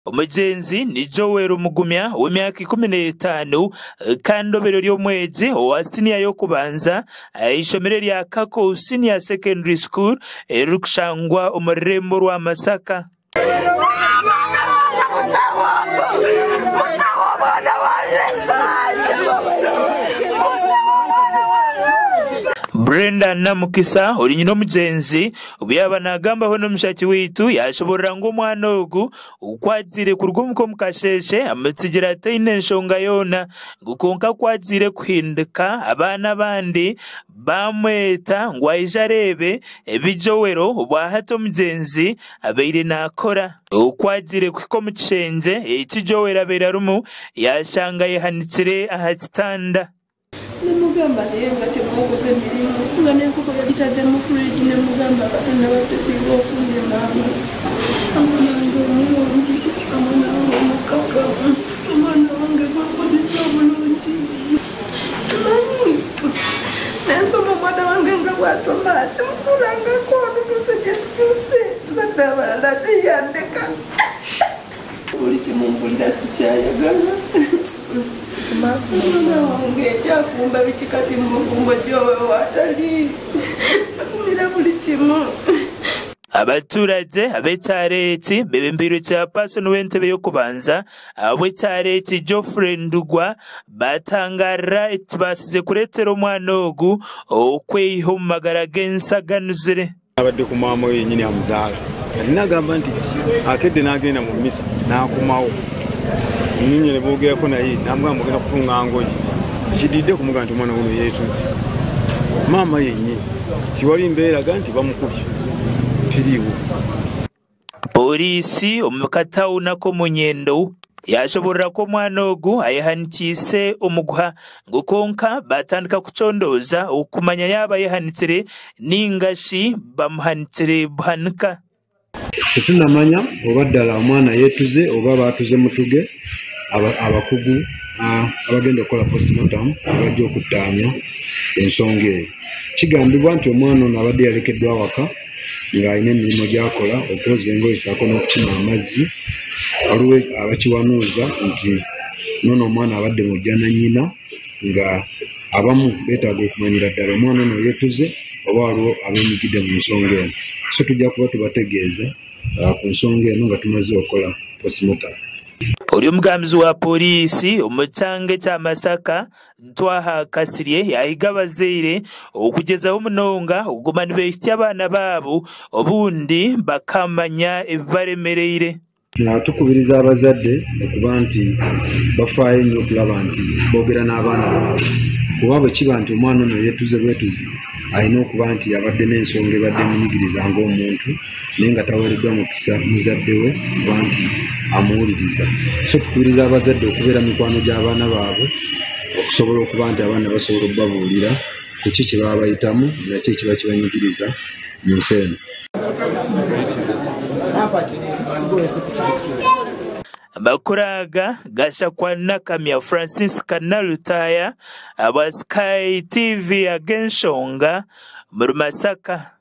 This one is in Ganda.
Umugenzi ni Joel Mugumya w'imyaka 15 kandobero ry'omwezi wa senior yo kubanza ishomero rya Kako Senior Secondary School rukushangwa umurembo rwa Masaka. Brenda Namukisa uri nyino mugenzi ubiyabana agamba ho n'umushaki witu yashobora ngo umwana ogu ukwazire kurwumuko mukasheshe amatsigira atine nshonga yona gukonka kwazire kuhinduka abana bandi bamweta ngo ayijarebe ebijowero ubwa hato mugenzi abeire nakora ukwazire kwiko mukishenje ekijowera berarumu yashanga yehanitsire ahatanda Mugamba yenga temukoze mirimo ngane kuko yagitade mu fridge ne mugamba batana batesi go kunye mama amana ngo mulungi amana ngo mukaka amana wange ko kuzisa mulungi simani neso mama wange ngabwatoma simkulanga ko nduse tutataba ndati yandeka uri kimumbulira sichaya gana ngechafumba bichikati mufumbo jowe watali kumira buli kimu. Abaturage abetareti bebembiru cha person wentebe yo kubanza abetareti Geoffrey Ndugwa batangara etibasize kuretera omwana ogu okweho magara gensaganuzire abadde ku mama we nyini amuzala nagamba nti akedde nagenda mu misa nakumawo Ninyele bogera ko nayi namugamba mugenda kutunga ngoyi kididde kumuga nti omwana uno yetuze mama yenye tiwali mbeera ganti bamukubye tiriwo polisi omukatauna ko munyendo yashobora ko mwana ogu ayihanikise omugwa ngukonka batandika kucondoza okumanya yaba yihanitsire ningashi bamuhanitsire buhanuka tunamanya obaddala omwana yetuze oba batuze mutuge abakugu abagenda okola postmortem abajja okutanya ensonga eyo kigambibwa nti omwana ono abadde yalekeddwa awaka ng'alina emirimu gy'akola okwoza engoye ssaako n'okukima amazzi waliwo abakiwanuuza nti nono omwana abadde mujja na nnyina nga abamu beetaaga okumanyira ddala omwana ono yetuze oba waliwo abeenyigidde mu nsonga eno so tujja kuba tubategeeza ku nsonga eno nga tumaze okola postmortem. Uri omugambizi wa polisi omutsange kya Masaka Twaha Kasirye yahiga abazaire okugezaho munonga okugumana beihitya abaana baabo obundi bakamanya ebibaremereire. Tukubiriza abazadde okuba nti bafaayo nnyo okulaba nti boogera n'abaana baabwe kuba bwe kiba nti omwana ono yetuze bwetuzi alina okuba nti abadde n'ensonga ebadde emunyigiriza ng'omuntu naye nga taweereddwa mukisa muzadde we kuba nti amuwuliriza. So tukubiriza abazadde okubeera mikwano gy'abaana baabwe okusobola okuba nti abaana basobola okubabuulira ku ki kye baba bayitamu nakyo ekiba kibanyigiriza mu nsi eno. Bakuraga Gashakwa Nakamya Francis Kanalutaya aba Sky TV agenshonga mu Masaka.